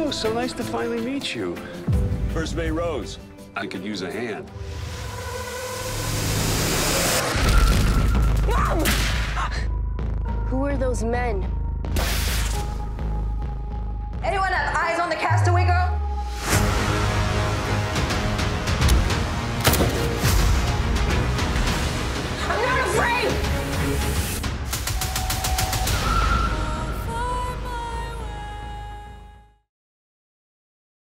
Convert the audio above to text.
Oh, so nice to finally meet you. First May Rose. I could use a hand. Who are those men?